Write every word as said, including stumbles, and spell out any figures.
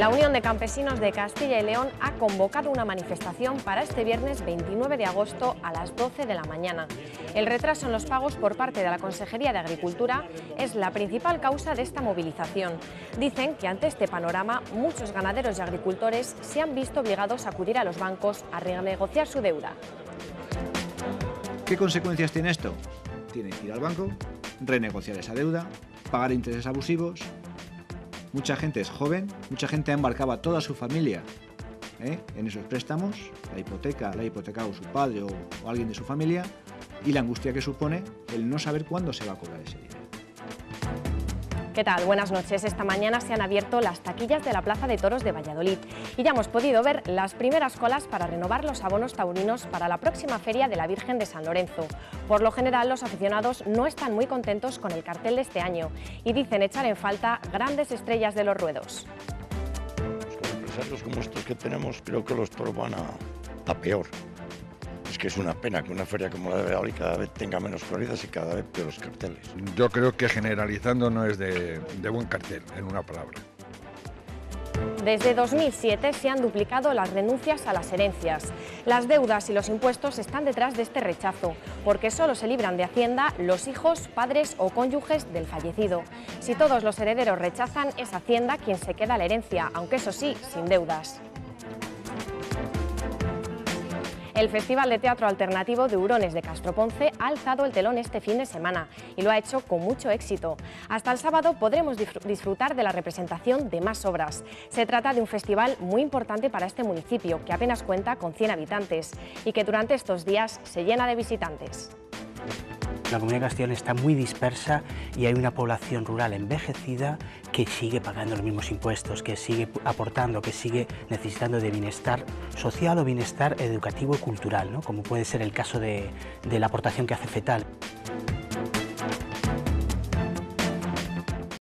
La Unión de Campesinos de Castilla y León ha convocado una manifestación para este viernes veintinueve de agosto a las doce de la mañana. El retraso en los pagos por parte de la Consejería de Agricultura es la principal causa de esta movilización. Dicen que ante este panorama muchos ganaderos y agricultores se han visto obligados a acudir a los bancos a renegociar su deuda. ¿Qué consecuencias tiene esto? Tienen que ir al banco, renegociar esa deuda, pagar intereses abusivos. Mucha gente es joven, mucha gente ha embarcado a toda su familia ¿eh? en esos préstamos, la hipoteca, la ha hipotecado su padre o, o alguien de su familia, y la angustia que supone el no saber cuándo se va a cobrar ese dinero. ¿Qué tal? Buenas noches. Esta mañana se han abierto las taquillas de la Plaza de Toros de Valladolid y ya hemos podido ver las primeras colas para renovar los abonos taurinos para la próxima Feria de la Virgen de San Lorenzo. Por lo general, los aficionados no están muy contentos con el cartel de este año y dicen echar en falta grandes estrellas de los ruedos. Los empresarios como estos que tenemos, creo que los toros van a, a peor. Es que es una pena que una feria como la de Valladolid cada vez tenga menos corridas y cada vez peores carteles. Yo creo que generalizando no es de, de buen cartel, en una palabra. Desde dos mil siete se han duplicado las renuncias a las herencias. Las deudas y los impuestos están detrás de este rechazo, porque solo se libran de Hacienda los hijos, padres o cónyuges del fallecido. Si todos los herederos rechazan, es Hacienda quien se queda la herencia, aunque eso sí, sin deudas. El Festival de Teatro Alternativo de Hurones de Castroponce ha alzado el telón este fin de semana y lo ha hecho con mucho éxito. Hasta el sábado podremos disfrutar de la representación de más obras. Se trata de un festival muy importante para este municipio, que apenas cuenta con cien habitantes y que durante estos días se llena de visitantes. La comunidad de Castilla y León está muy dispersa y hay una población rural envejecida que sigue pagando los mismos impuestos, que sigue aportando, que sigue necesitando de bienestar social o bienestar educativo y cultural, ¿no? Como puede ser el caso de, de la aportación que hace FETAL.